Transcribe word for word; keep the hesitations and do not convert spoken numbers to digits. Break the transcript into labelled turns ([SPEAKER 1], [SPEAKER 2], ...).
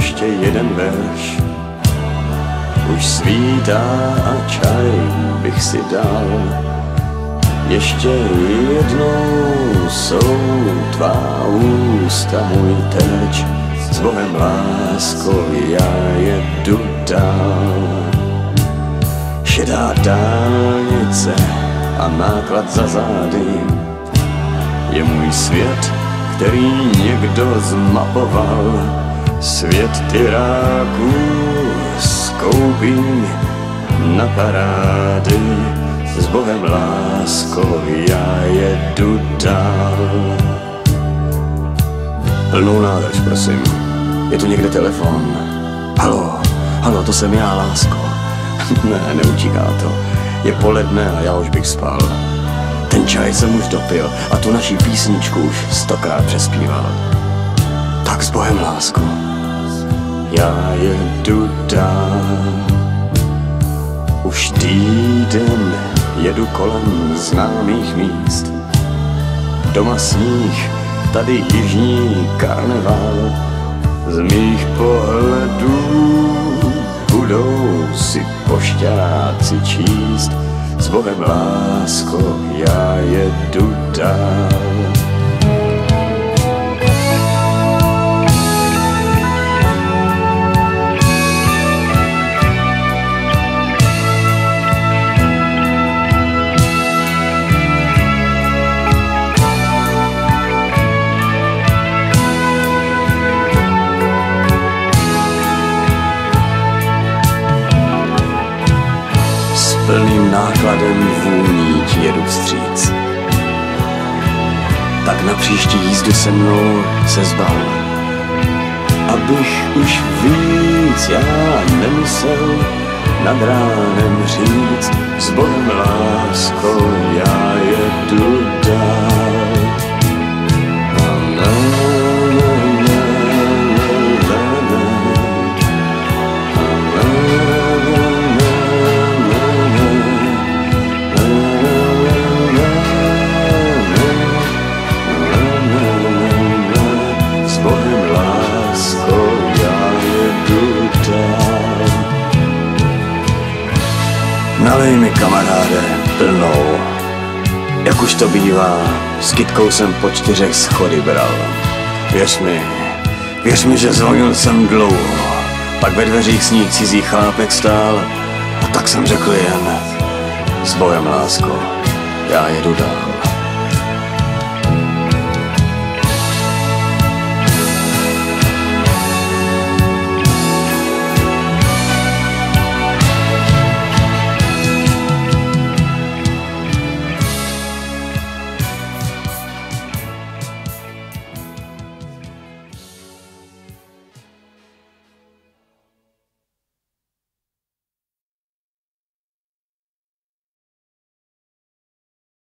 [SPEAKER 1] ještě jeden verš. Už svítá a čaj bych si dal. Ještě jednou jsou tvá ústa můj terč. S Bohem lásko, já jedu dál. Šedá dálnice a náklad za zády je můj svět, který někdo zmapoval. Svět tyráků skoupí na parády. S Bohem lásko, já jedu dál. Plnou nádrž, prosím. Je tu někde telefon? Halo, halo, to jsem já, lásko. Ne, neutíká to. Je poledne a já už bych spal. Ten čaj jsem už dopil a tu naší písničku už stokrát přespíval. Tak s Bohem, lásko, já jedu dál. Už týden jedu kolem známých míst. Doma sníh, tady jižní karneval. Z mých pohledů budou si pošťáci číst. S Bohem, lásko, já jedu dál. Plným nákladem vůní ti jedu vstříc. Tak na příští jízdu se mnou se zbal, abych už víc já nemusel nad ránem říct. S Bohem, lásko, já jedu dál. Nalej mi, kamaráde, plnou. Jak už to bývá, s kytkou jsem po čtyřech schody bral. Věř mi, věř mi, že zvonil jsem dlouho. Pak ve dveřích sníh cizí chlápek stál. A tak jsem řekl jen: s Bohem, lásko, já jedu dál.